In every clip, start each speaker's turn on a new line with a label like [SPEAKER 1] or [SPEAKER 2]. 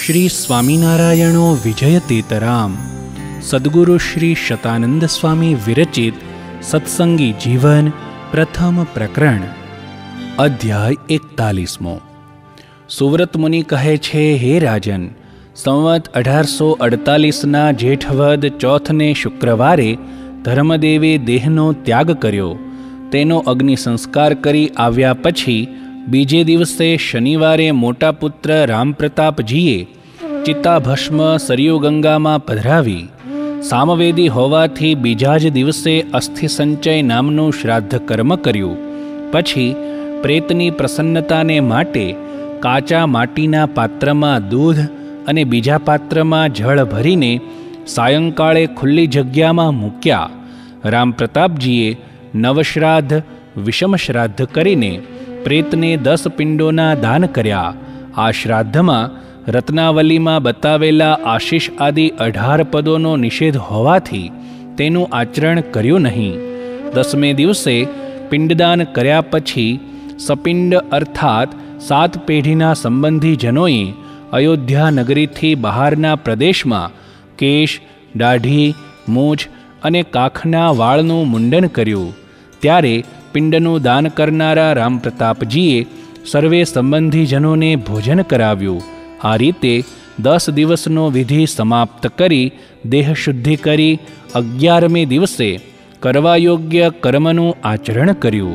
[SPEAKER 1] श्री स्वामिनारायणो विजयतेतराम सद्गुरु श्री शतानंद स्वामी विरचित सत्संगी जीवन प्रथम प्रकरण अध्याय 41। सुव्रत मुनि कहे छे, हे राजन, संवत 1848 जेठवद चौथने शुक्रवारे धर्मदेवे देहनो त्याग कर्यो। तेनो अग्नि संस्कार करी आव्या पछी बीजे दिवसे शनिवारे मोटा पुत्र रामप्रतापजीए चिताभस्म सरयू गंगामां पधरावी। सामवेदी होवाथी बीजा ज दिवसे अस्थि संचय नामनु श्राद्ध कर्म कर्यु। पछी प्रेतनी प्रसन्नताने माटे काचा माटीना पात्रमा दूध अने बीजा पात्रमा जळ भरीने सायंकाळे खुल्ली जग्यामां मूक्या। रामप्रतापजीए नवश्राद्ध विषम श्राद्ध करीने प्रेतने 10 पिंडोना दान कर्या। आ श्राद्धमां रत्नावलीमां बतावेला आशीष आदि 18 पदोनो निषेध होवाथी तेनुं आचरण कर्युं नहीं। 10मे दिवसे पिंडदान कर्या पछी सपिंड अर्थात 7 पेढ़ीना संबंधी जनोए अयोध्या नगरीथी बहारना प्रदेशमां केश, दाढ़ी, मूछ अने काखना वाळनुं मुंडन कर्युं। त्यारे पिंडનું દાન કરનારા રામપ્રતાપજીએ સર્વે સંબંધીજનોને ભોજન કરાવ્યું। આ રીતે 10 દિવસનો વિધિ સમાપ્ત કરી દેહ શુદ્ધિ કરી 11મે દિવસે કરવાયોગ્ય કર્મનું આચરણ કર્યું।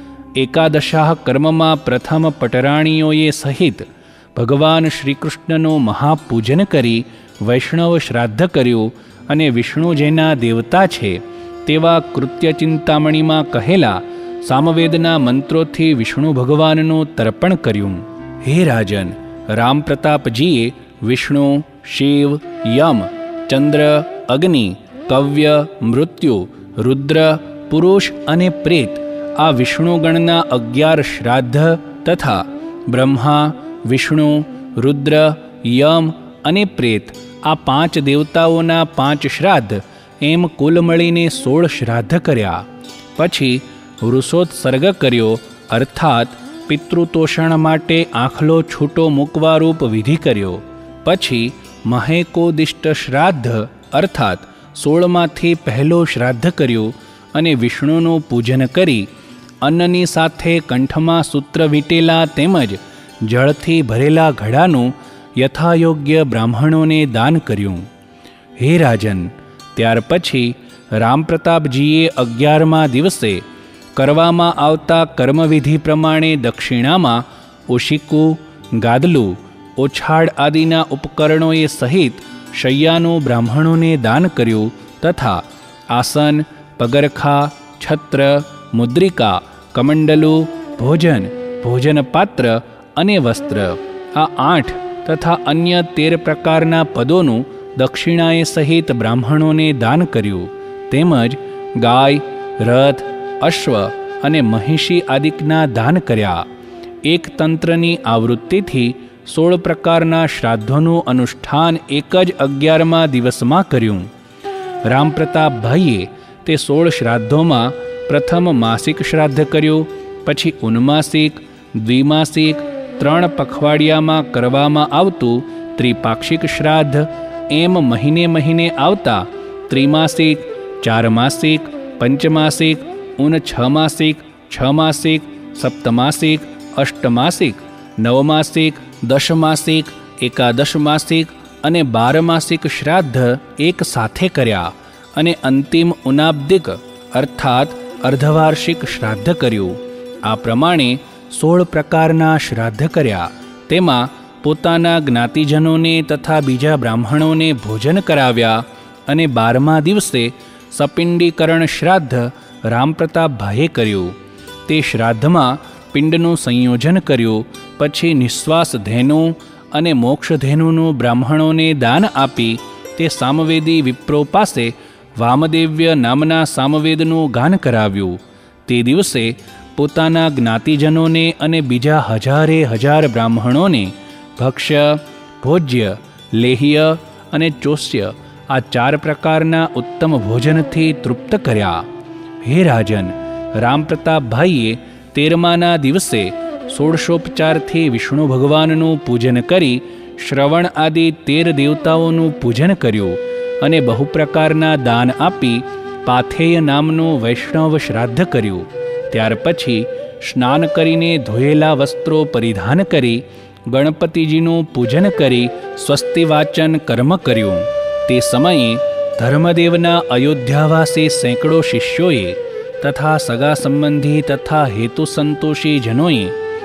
[SPEAKER 1] એકાદશાહ કર્મમાં પ્રથમ પટરાણીઓએ સહિત ભગવાન શ્રીકૃષ્ણનું મહાપૂજન કરી વૈષ્ણવ શ્રાદ્ધ કર્યું અને વિષ્ણુ જેના દેવતા છે તેવા કૃત્ય ચિંતામણીમાં કહેલા सामवेदना मंत्रोथी विष्णु भगवाननु तर्पण कर्युं। हे राजन, रामप्रतापजीए विष्णु, शिव, यम, चंद्र, अग्नि, कव्य, मृत्यु, रुद्र, पुरुष अने प्रेत आ विष्णुगणना 11 श्राद्ध तथा ब्रह्मा, विष्णु, रुद्र, यम अने प्रेत आ 5 देवताओना 5 श्राद्ध एम कुल मळीने 16 श्राद्ध कर्या। पछी वृषोत्सर्ग कर्यो अर्थात पितृतोषण माटे आखलो छूटो मूकवारूप विधि कर्यो। पछी महेकोदिष्ट श्राद्ध अर्थात 16मांथी पहलो श्राद्ध कर्यो अने विष्णुनुं पूजन करी अन्ननी साथे कंठमां सूत्र वीटेला तेमज जळथी भरेला घड़ानुं यथायोग्य ब्राह्मणोने दान कर्युं। हे राजन, त्यार पछी रामप्रतापजीए 11मा दिवसे करवामां आवता कर्मविधि प्रमाणे दक्षिणामां ओशिकू, गादलू, ओछाड़ आदिना उपकरणों सहित शय्यानुं ब्राह्मणोने दान कर्युं तथा आसन, पगरखा, छत्र, मुद्रिका, कमंडलू, भोजन, भोजनपात्र अने वस्त्र आ 8 तथा अन्य 13 प्रकारना पदोनुं दक्षिणाए सहित ब्राह्मणोने दान कर्युं। तेमज गाय, रथ, अश्व अने महिषी आदिकना दान कर्या। एक तंत्रनी आवृत्तिथी 16 प्रकारना श्राद्धोनुं अनुष्ठान एक ज 11मा दिवसमां कर्युं। रामप्रतापभाईए ते 16 श्राद्धोमां प्रथम मासिक श्राद्ध कर्युं, पछी उन्मासिक, द्विमासिक, 3 पखवाडियामां करवामां आवतुं त्रिपाक्षिक श्राद्ध एम महीने महीने आवता त्रिमासिक, 4 मासिक, पंचमासिक, 6 मासिक, 6 मासिक, सप्तमासिक, अष्टमासिक, 9 मासिक, 10 मासिक, 11 मासिक अने 12 मासिक श्राद्ध एक साथे कर्या अने अंतिम उनाब्दिक अर्थात अर्धवार्षिक श्राद्ध कर्युं। आ प्रमाणे 16 प्रकारना श्राद्ध कर्या। तेमां पोताना ज्ञातिजनोने तथा बीजा ब्राह्मणोने भोजन कराव्या अने 12मा दिवसे सपिंडीकरण श्राद्ध रामप्रतापभाઈએ कर्યું। તે શ્રાદ્ધમાં પિંડનું સંયોજન કર્યું। પછી નિશ્વાસ ધેનુ અને મોક્ષ ધેનુનું બ્રાહ્મણોને દાન આપી તે સામવેદી વિપ્રો પાસે વામદેવ્ય નામના સામવેદનું ગાન કરાવ્યું। તે દિવસે પોતાના જ્ઞાતિજનોને અને બીજા હજારે હજાર બ્રાહ્મણોને ભક્ષ્ય, ભોજ્ય, લેહ્ય અને ચોસ્ય આ 4 પ્રકારના ઉત્તમ ભોજનથી તૃપ્ત કર્યા। हे राजन, रामप्रतापभाईए 13माना दिवसे षोडशोपचारथी विष्णु भगवानનું પૂજન કરી શ્રવણ આદિ 13 દેવતાઓનું પૂજન કર્યું અને બહુ પ્રકારના દાન આપી પાથેય નામનું વૈષ્ણવ શ્રાદ્ધ કર્યું. ત્યાર પછી સ્નાન કરીને ધોયેલા વસ્ત્રો પરિધાન કરી ગણપતિજીનું પૂજન કરી સ્વસ્તિ વાચન કર્મ કર્યું. તે સમયે ધર્મદેવના અયોધ્યાવાસી સેંકડો શિષ્યોએ તથા સગા સંબંધી તથા હેતુ સંતોષી જનોએ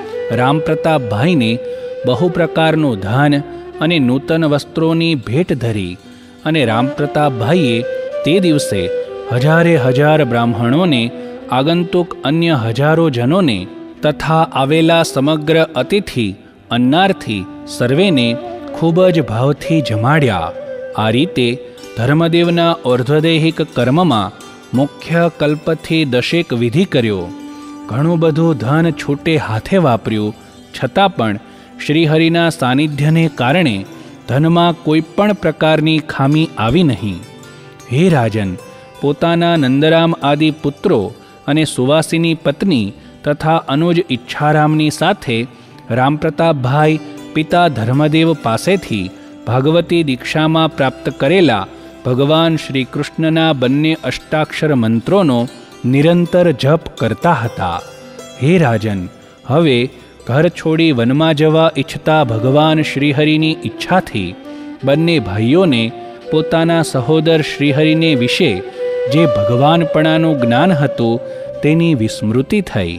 [SPEAKER 1] રામપ્રતાપભાઈને બહુ પ્રકારનું ધાન અને નૂતન વસ્ત્રોની ભેટ ધરી અને રામપ્રતાપભાઈએ તે દિવસે હજારે હજાર બ્રાહ્મણોને, આગંતુક અન્ય હજારો જનોને તથા આવેલા સમગ્ર અતિથિ અન્નાર્થી સર્વેને ખૂબ જ ભાવથી જમાડ્યા. આ રીતે ધર્મદેવના ઔર્ધ્વદેહિક કર્મમાં મુખ્ય કલ્પથી 10 વિધિ કર્યો. ઘણું બધું ધન છૂટે હાથે વાપર્યું, છતાં પણ શ્રીહરિના સાનિધ્યને કારણે ધનમાં કોઈ પણ પ્રકારની ખામી આવી નહીં. હે રાજન, પોતાના નંદરામ આદિ પુત્રો અને સુવાસીની પત્ની તથા અનુજ ઈચ્છારામની સાથે રામપ્રતાપભાઈ પિતા ધર્મદેવ પાસેથી ભાગવતી દીક્ષામાં પ્રાપ્ત કરેલા ભગવાન શ્રી કૃષ્ણના બંને અષ્ટાક્ષર મંત્રોનો નિરંતર જપ કરતા હતા. હે રાજન, હવે ઘર છોડી વનમાં જવા ઈચ્છતા ભગવાન શ્રીહરિની ઈચ્છાથી બંને ભાઈઓને પોતાના સહોદર શ્રીહરિને વિશે જે ભગવાનપણાનું જ્ઞાન હતું તેની વિસ્મૃતિ થઈ.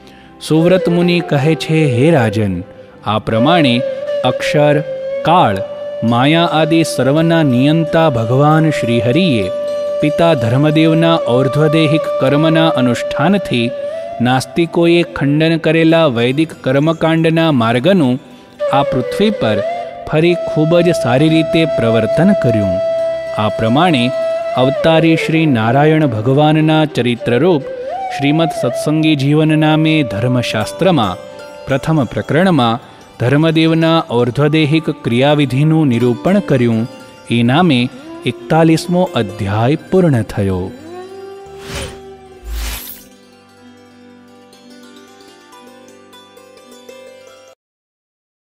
[SPEAKER 1] સુવ્રત મુનિ કહે છે, હે રાજન, આ પ્રમાણે અક્ષર, કાળ, માયા આદિ સર્વના નિયંતા ભગવાન શ્રીહરિએ પિતા ધર્મદેવના ઔર્ધ્વદેહિક કર્મના અનુષ્ઠાનથી નાસ્તિકોએ ખંડન કરેલા વૈદિક કર્મકાંડના માર્ગનું આ પૃથ્વી પર ફરી ખૂબ જ સારી રીતે પ્રવર્તન કર્યું. આ પ્રમાણે અવતારી શ્રી નારાયણ ભગવાનના ચરિત્રરૂપ શ્રીમદ સત્સંગી જીવન નામે ધર્મશાસ્ત્રમાં પ્રથમ પ્રકરણમાં ધર્મદેવના ઔર્ધ્વદેહિક ક્રિયાવિધિનું નિરૂપણ કર્યું. એ નામે 41મો અધ્યાય પૂર્ણ થયો.